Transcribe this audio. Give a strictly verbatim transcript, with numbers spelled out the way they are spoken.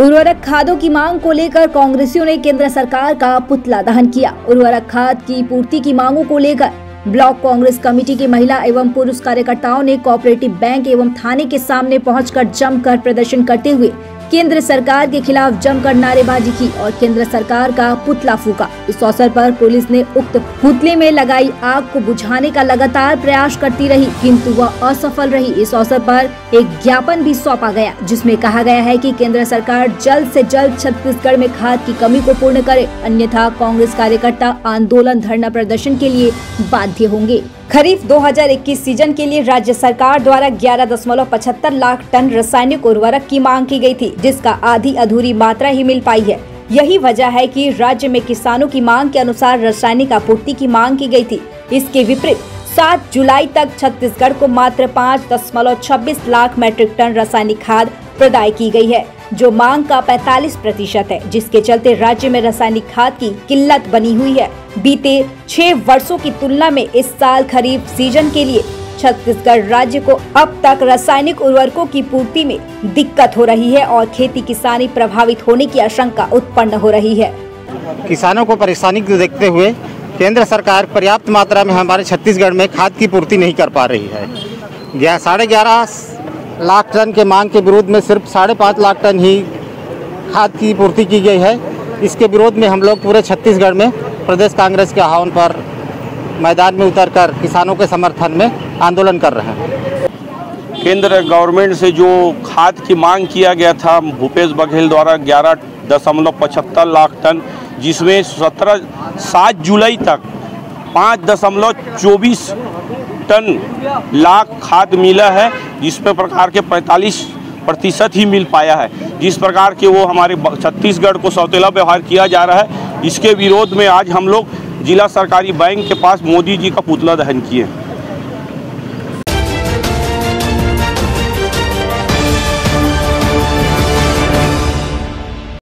उर्वरक खादों की मांग को लेकर कांग्रेसियों ने केंद्र सरकार का पुतला दहन किया। उर्वरक खाद की पूर्ति की मांगों को लेकर ब्लॉक कांग्रेस कमेटी की महिला एवं पुरुष कार्यकर्ताओं ने कोऑपरेटिव बैंक एवं थाने के सामने पहुंचकर जमकर प्रदर्शन करते हुए केंद्र सरकार के खिलाफ जमकर नारेबाजी की और केंद्र सरकार का पुतला फूका। इस अवसर पर पुलिस ने उक्त पुतले में लगाई आग को बुझाने का लगातार प्रयास करती रही, किंतु वह असफल रही। इस अवसर पर एक ज्ञापन भी सौंपा गया, जिसमें कहा गया है कि केंद्र सरकार जल्द से जल्द छत्तीसगढ़ में खाद की कमी को पूर्ण करे, अन्यथा कांग्रेस कार्यकर्ता आंदोलन धरना प्रदर्शन के लिए बाध्य होंगे। खरीफ दो हज़ार इक्कीस सीजन के लिए राज्य सरकार द्वारा ग्यारह दशमलव पचहत्तर लाख टन रासायनिक उर्वरक की मांग की गई थी, जिसका आधी अधूरी मात्रा ही मिल पाई है। यही वजह है कि राज्य में किसानों की मांग के अनुसार रासायनिक आपूर्ति की मांग की गई थी। इसके विपरीत सात जुलाई तक छत्तीसगढ़ को मात्र पाँच दशमलव छब्बीस लाख मैट्रिक टन रासायनिक खाद प्रदाय की गई है, जो मांग का पैंतालीस प्रतिशत है, जिसके चलते राज्य में रासायनिक खाद की किल्लत बनी हुई है। बीते छह वर्षों की तुलना में इस साल खरीफ सीजन के लिए छत्तीसगढ़ राज्य को अब तक रासायनिक उर्वरकों की पूर्ति में दिक्कत हो रही है और खेती किसानी प्रभावित होने की आशंका उत्पन्न हो रही है। किसानों को परेशानी को देखते हुए केंद्र सरकार पर्याप्त मात्रा में हमारे छत्तीसगढ़ में खाद की पूर्ति नहीं कर पा रही है। साढ़े ग्यारह लाख टन के मांग के विरोध में सिर्फ साढ़े पाँच लाख टन ही खाद की पूर्ति की गई है। इसके विरोध में हम लोग पूरे छत्तीसगढ़ में प्रदेश कांग्रेस के आह्वान पर मैदान में उतरकर किसानों के समर्थन में आंदोलन कर रहे हैं। केंद्र गवर्नमेंट से जो खाद की मांग किया गया था भूपेश बघेल द्वारा ग्यारह दशमलव पचहत्तर लाख टन, जिसमें सत्रह सात जुलाई तक पाँच दशमलव चौबीस टन लाख खाद मिला है, जिस पर प्रकार के पैंतालीस प्रतिशत ही मिल पाया है। जिस प्रकार के वो हमारे छत्तीसगढ़ को सौतेला व्यवहार किया जा रहा है, इसके विरोध में आज हम लोग जिला सरकारी बैंक के पास मोदी जी का पुतला दहन किए।